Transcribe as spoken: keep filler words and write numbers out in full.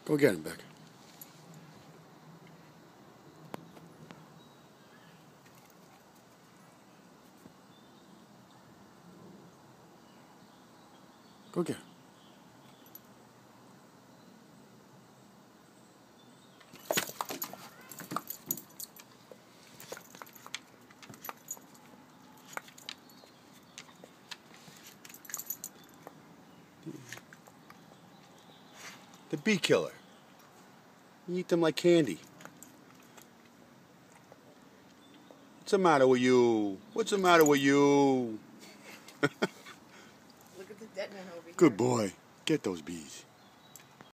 Go get him, Beck. Go get him. The bee killer. You eat them like candy. What's the matter with you? What's the matter with you? Look at the dead man over here. Good boy. Get those bees.